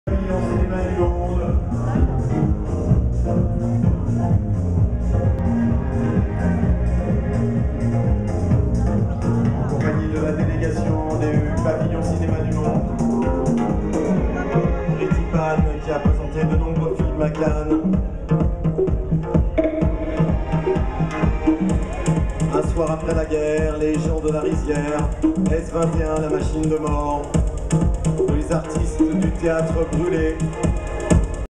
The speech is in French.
En compagnie de la délégation des pavillons cinéma du monde, Ritty Pan qui a présenté de nombreux films à Cannes. Un soir après la guerre, les gens de la rizière, S21, la machine de mort, les artistes du théâtre brûlé,